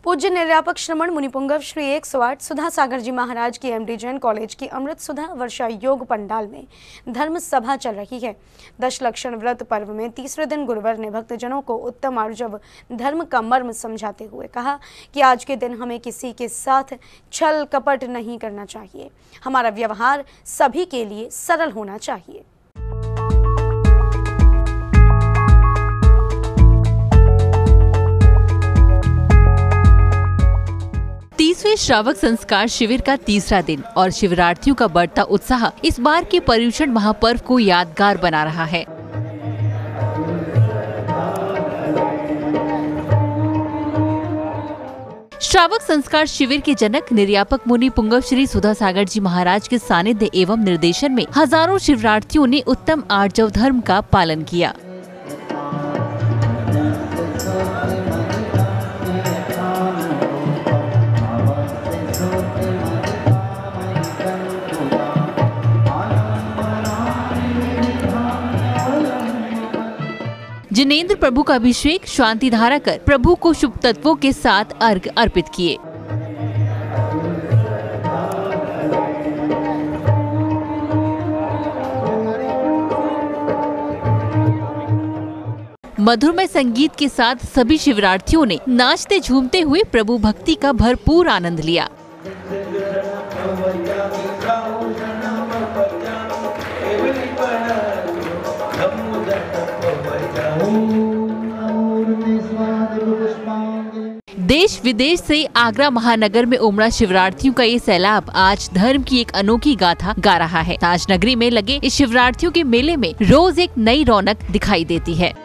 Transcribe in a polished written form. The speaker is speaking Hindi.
पूज्य निर्यापक श्रमण मुनिपुंगव श्री 108 सुधा सागर जी महाराज की एमडी जैन कॉलेज की अमृत सुधा वर्षा योग पंडाल में धर्म सभा चल रही है। दशलक्षण व्रत पर्व में तीसरे दिन गुरुवर ने भक्तजनों को उत्तम आर्जव धर्म का मर्म समझाते हुए कहा कि आज के दिन हमें किसी के साथ छल कपट नहीं करना चाहिए। हमारा व्यवहार सभी के लिए सरल होना चाहिए। तीसवें श्रावक संस्कार शिविर का तीसरा दिन और शिविरार्थियों का बढ़ता उत्साह इस बार के पर्युषण महापर्व को यादगार बना रहा है। श्रावक संस्कार शिविर के जनक निर्यापक मुनि पुंगव श्री सुधा सागर जी महाराज के सानिध्य एवं निर्देशन में हजारों शिविरार्थियों ने उत्तम आर्जव धर्म का पालन किया। जिनेंद्र प्रभु का अभिषेक शांति धारा कर प्रभु को शुभ तत्वों के साथ अर्घ अर्पित किए। मधुरमय संगीत के साथ सभी शिविरार्थियों ने नाचते झूमते हुए प्रभु भक्ति का भरपूर आनंद लिया। देश विदेश से आगरा महानगर में उमड़ा शिवरार्थियों का ये सैलाब आज धर्म की एक अनोखी गाथा गा रहा है। ताज नगरी में लगे इस शिवरार्थियों के मेले में रोज एक नई रौनक दिखाई देती है।